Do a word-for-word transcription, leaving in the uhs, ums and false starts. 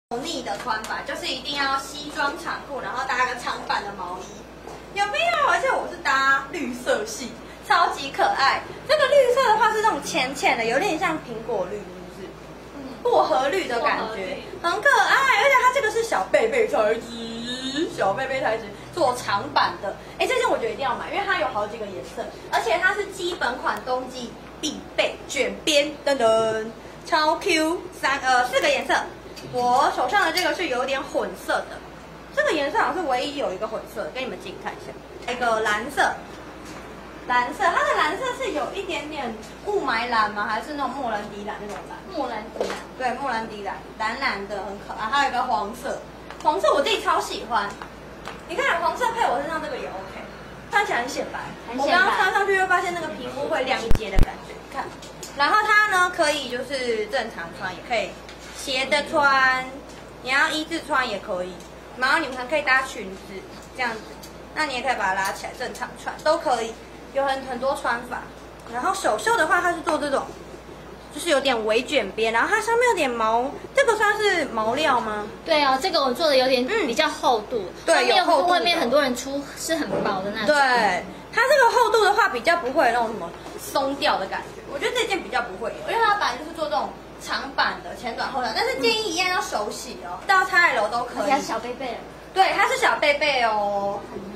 油腻的穿法，就是一定要西装长裤，然后搭个长版的毛衣，有没有？而且我是搭绿色系，超级可爱。这个绿色的话是那种浅浅的，有点像苹果绿，是不是？嗯，薄荷绿的感觉，很可爱。而且它这个是小贝贝材质，小贝贝材质做长版的。哎，这件我觉得一定要买，因为它有好几个颜色，而且它是基本款冬季必备卷边，噔噔，超 Q， 三呃四个颜色。我手上的这个是有点混色的，这个颜色好像是唯一有一个混色，给你们近看一下。一个蓝色，蓝色，它的蓝色是有一点点雾霾蓝吗？还是那种莫兰迪蓝那种蓝？ 莫兰迪蓝， 对，莫兰迪蓝，蓝蓝的很可爱。还有一个黄色，黄色我自己超喜欢。你看黄色配我身上这个也 OK， 穿起来很显白。 很显白。 我刚刚穿上去会发现那个皮肤会亮一截的感觉，看。然后它呢可以就是正常穿，也可以。斜的穿，你要一字穿也可以，然后你们还可以搭裙子这样子，那你也可以把它拉起来正常穿，都可以，有很很多穿法。然后手袖的话，它是做这种，就是有点微卷边，然后它上面有点毛，这个算是毛料吗？ 对哦，这个我做的有点比较厚度， 嗯、对，有厚度。 外面很多人出是很薄的那种。 对，它这个厚度的话，比较不会有那种什么松掉的感觉。我觉得这件比较不会有，因为它本来就是做这种。长版的前短后短，但是建议一样要手洗哦，到 X L 都可以。 要小贝贝。 对，它是小贝贝哦。 很